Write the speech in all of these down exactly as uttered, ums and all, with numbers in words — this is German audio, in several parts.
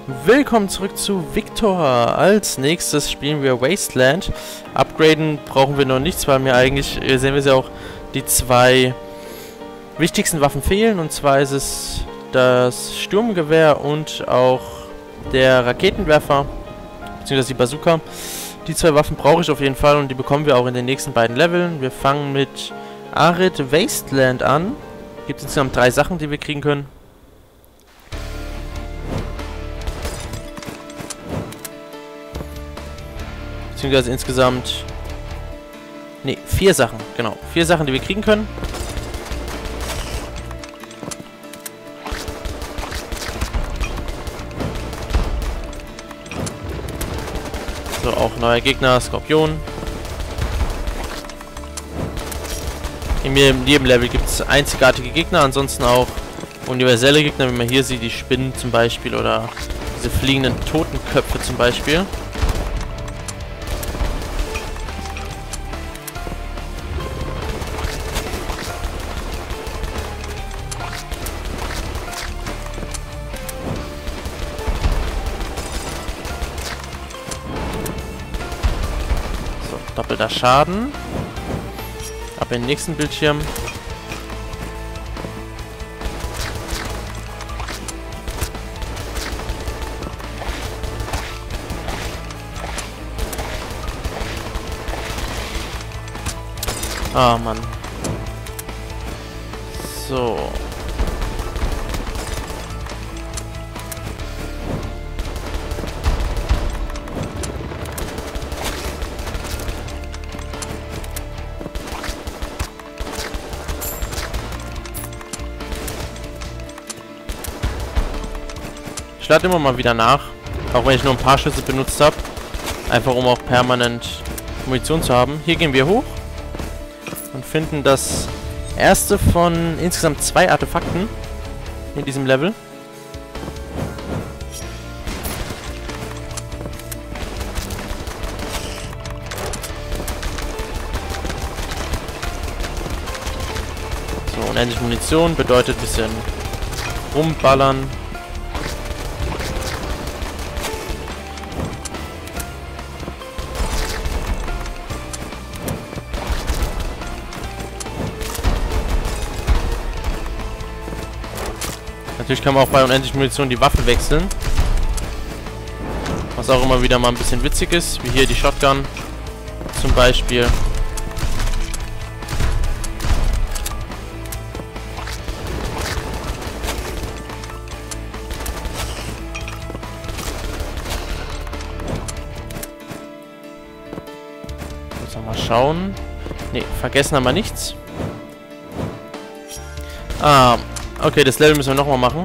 Willkommen zurück zu Victor. Als nächstes spielen wir Wasteland. Upgraden brauchen wir noch nichts, weil mir eigentlich, äh, sehen wir ja auch, die zwei wichtigsten Waffen fehlen. Und zwar ist es das Sturmgewehr und auch der Raketenwerfer, beziehungsweise die Bazooka. Die zwei Waffen brauche ich auf jeden Fall und die bekommen wir auch in den nächsten beiden Leveln. Wir fangen mit Arid Wasteland an. Es gibt insgesamt drei Sachen, die wir kriegen können. Beziehungsweise insgesamt... Ne, vier Sachen, genau. Vier Sachen, die wir kriegen können. So, auch neuer Gegner, Skorpion. In jedem Level gibt es einzigartige Gegner, ansonsten auch universelle Gegner, wie man hier sieht, die Spinnen zum Beispiel oder diese fliegenden Totenköpfe zum Beispiel. Doppelter Schaden. Ab in den nächsten Bildschirm. Ah, Mann. So. Ich lade immer mal wieder nach, auch wenn ich nur ein paar Schüsse benutzt habe, einfach um auch permanent Munition zu haben. Hier gehen wir hoch und finden das erste von insgesamt zwei Artefakten in diesem Level. So, unendlich Munition bedeutet ein bisschen rumballern. Natürlich kann man auch bei unendlich Munition die Waffe wechseln. Was auch immer wieder mal ein bisschen witzig ist. Wie hier die Shotgun zum Beispiel. Muss noch mal schauen. Ne, vergessen haben wir nichts. Ah, okay, das Level müssen wir nochmal machen.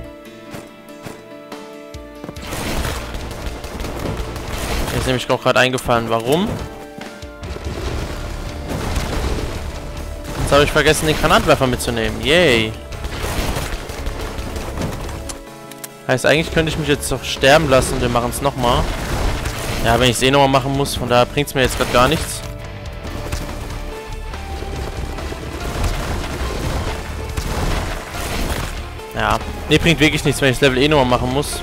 Mir ist nämlich auch gerade eingefallen, warum. Jetzt habe ich vergessen, den Granatwerfer mitzunehmen. Yay. Heißt, eigentlich könnte ich mich jetzt doch sterben lassen und wir machen es nochmal. Ja, wenn ich es eh nochmal machen muss, von daher bringt es mir jetzt gerade gar nichts. Ja, ne, bringt wirklich nichts, wenn ich das Level eh nochmal machen muss.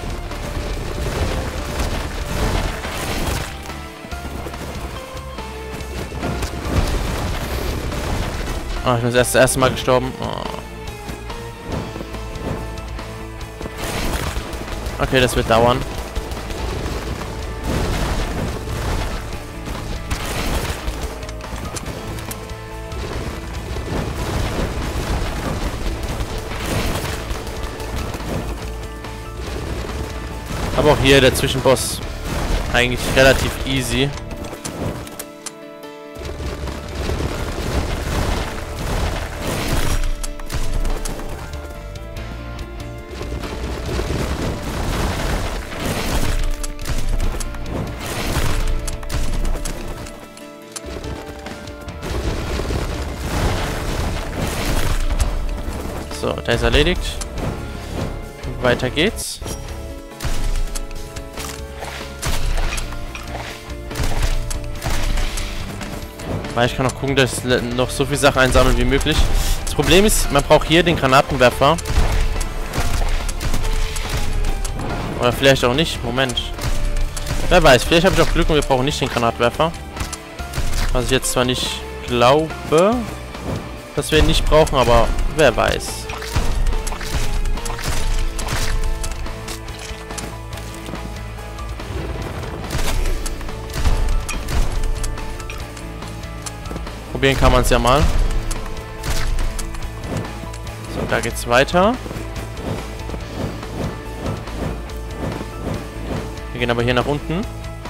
Ah, ich bin das erste, das erste Mal gestorben. Oh. Okay, das wird dauern. Aber auch hier der Zwischenboss eigentlich relativ easy. So, der ist erledigt. Weiter geht's. Ich kann auch gucken, dass ich noch so viel Sachen einsammeln wie möglich. Das Problem ist, man braucht hier den Granatenwerfer. Oder vielleicht auch nicht. Moment. Wer weiß, vielleicht habe ich auch Glück und wir brauchen nicht den Granatwerfer. Was ich jetzt zwar nicht glaube, dass wir ihn nicht brauchen, aber wer weiß. Probieren kann man es ja mal. So, da geht's weiter. Wir gehen aber hier nach unten.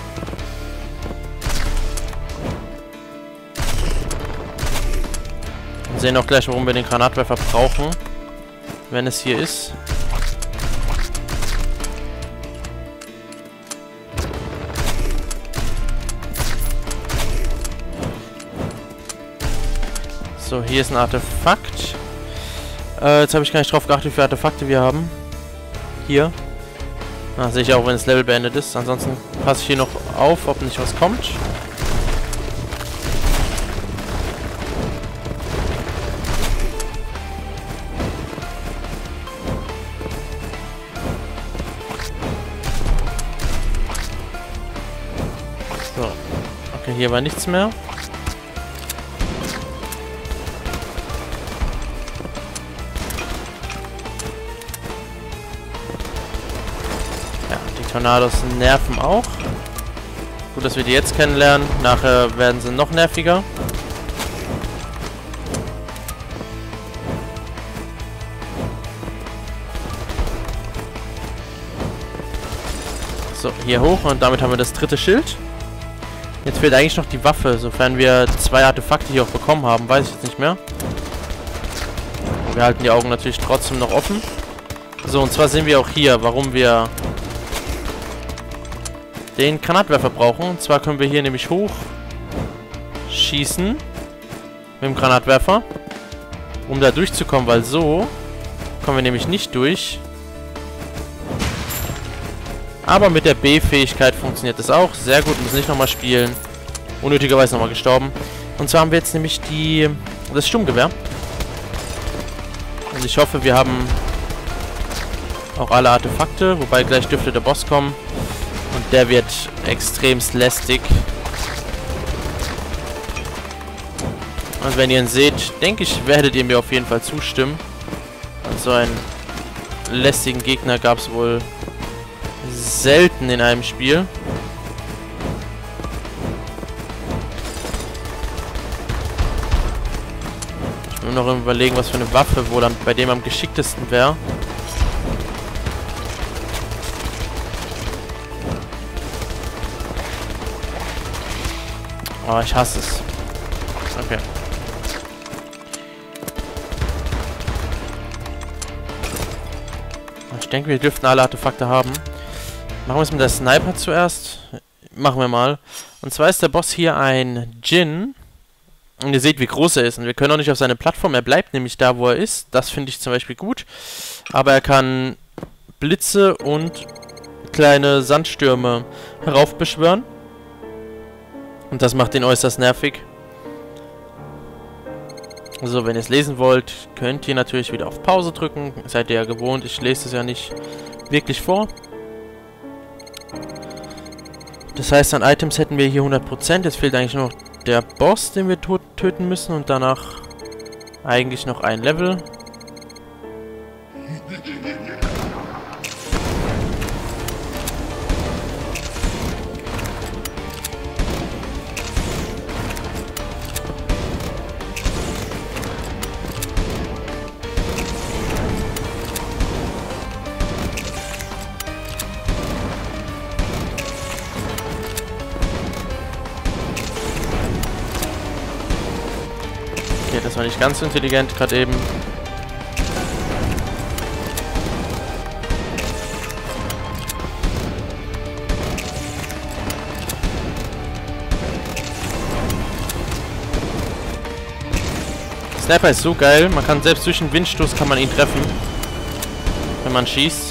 Und sehen auch gleich, warum wir den Granatwerfer brauchen, wenn es hier ist. So, hier ist ein Artefakt. Äh, jetzt habe ich gar nicht drauf geachtet, wie viele Artefakte wir haben. Hier. Ah, sehe ich auch, wenn das Level beendet ist. Ansonsten passe ich hier noch auf, ob nicht was kommt. So. Okay, hier war nichts mehr. Tornados nerven auch. Gut, dass wir die jetzt kennenlernen. Nachher werden sie noch nerviger. So, hier hoch und damit haben wir das dritte Schild. Jetzt fehlt eigentlich noch die Waffe, sofern wir zwei Artefakte hier auch bekommen haben. Weiß ich jetzt nicht mehr. Wir halten die Augen natürlich trotzdem noch offen. So, und zwar sehen wir auch hier, warum wir den Granatwerfer brauchen. Und zwar können wir hier nämlich hoch schießen mit dem Granatwerfer, um da durchzukommen, weil so kommen wir nämlich nicht durch. Aber mit der B-Fähigkeit funktioniert das auch. Sehr gut, müssen nicht nochmal spielen. Unnötigerweise nochmal gestorben. Und zwar haben wir jetzt nämlich die das Sturmgewehr. Und ich hoffe, wir haben auch alle Artefakte, wobei gleich dürfte der Boss kommen. Und der wird extremst lästig. Und wenn ihr ihn seht, denke ich, werdet ihr mir auf jeden Fall zustimmen. So einen lästigen Gegner gab es wohl selten in einem Spiel. Ich will noch überlegen, was für eine Waffe wohl am, bei dem am geschicktesten wäre. Oh, ich hasse es. Okay. Ich denke, wir dürften alle Artefakte haben. Machen wir es mit der Sniper zuerst. Machen wir mal. Und zwar ist der Boss hier ein Djinn. Und ihr seht, wie groß er ist. Und wir können auch nicht auf seine Plattform. Er bleibt nämlich da, wo er ist. Das finde ich zum Beispiel gut. Aber er kann Blitze und kleine Sandstürme heraufbeschwören. Und das macht ihn äußerst nervig. So, wenn ihr es lesen wollt, könnt ihr natürlich wieder auf Pause drücken. Seid ihr ja gewohnt, ich lese es ja nicht wirklich vor. Das heißt, an Items hätten wir hier hundert Prozent. Jetzt fehlt eigentlich noch der Boss, den wir töten müssen. Und danach eigentlich noch ein Level. Okay, das war nicht ganz so intelligent gerade eben. Sniper ist so geil, man kann selbst durch den Windstoß kann man ihn treffen, wenn man schießt.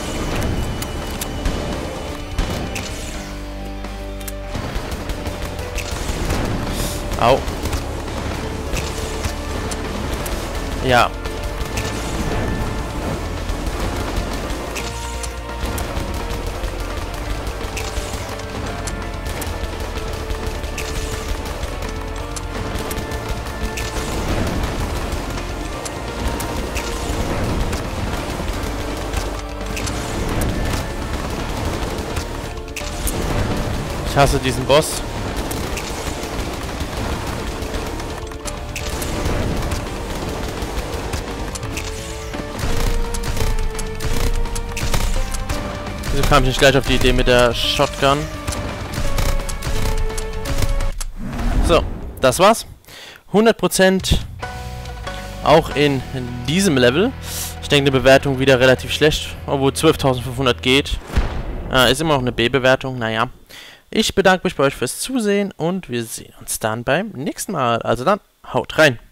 Au. Ja. hasse diesen Boss. Wieso kam ich nicht gleich auf die Idee mit der Shotgun? So, das war's. hundert Prozent auch in diesem Level. Ich denke, eine Bewertung wieder relativ schlecht, obwohl zwölftausendfünfhundert geht. Äh, ist immer noch eine B-Bewertung, naja. Ich bedanke mich bei euch fürs Zusehen und wir sehen uns dann beim nächsten Mal. Also dann, haut rein!